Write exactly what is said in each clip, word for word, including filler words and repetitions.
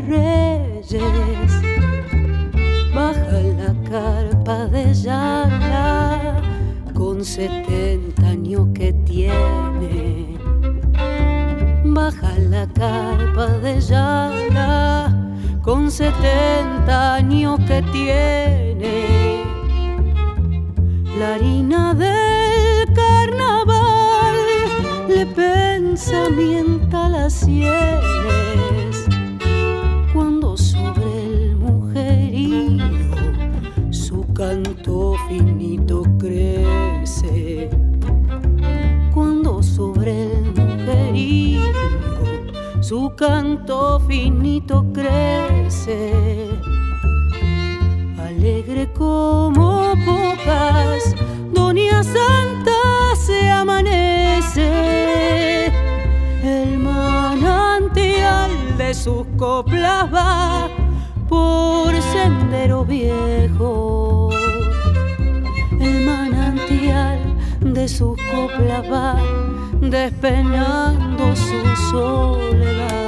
reyes. Baja la carpa de Yala con setenta años que tiene. Baja la carpa de Yala con setenta años que tiene. La harina del carnaval le pensamienta las sienes cuando sobre el mujerío su canto finito crece. Cuando sobre el mujerío su canto finito crece. Alegre como pocas, Doña Santa se amanece. El manantial de sus coplas va por sendero viejo. El manantial de sus coplas va despenando su soledad.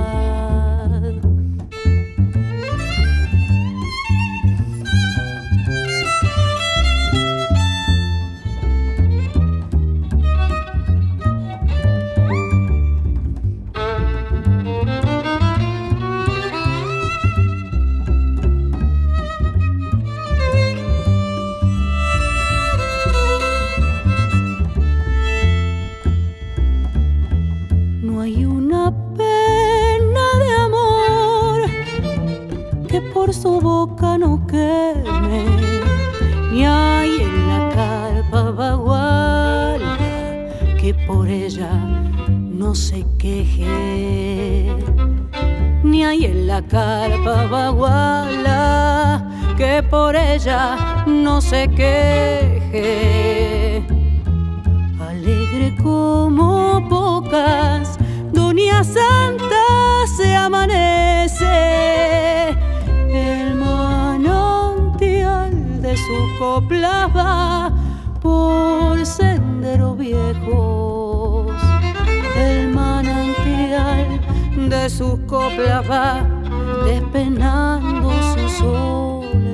No hay una pena de amor que por su boca no queme, ni hay en la carpa baguala que por ella no se queje. Ni hay en la carpa baguala que por ella no se queje. Alegre como pocas, Doña Santa se amanece. El manantial de sus coplas va por sendero viejos. El manantial de sus coplas va despenando su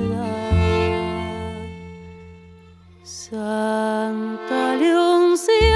soledad. Santa Leoncilla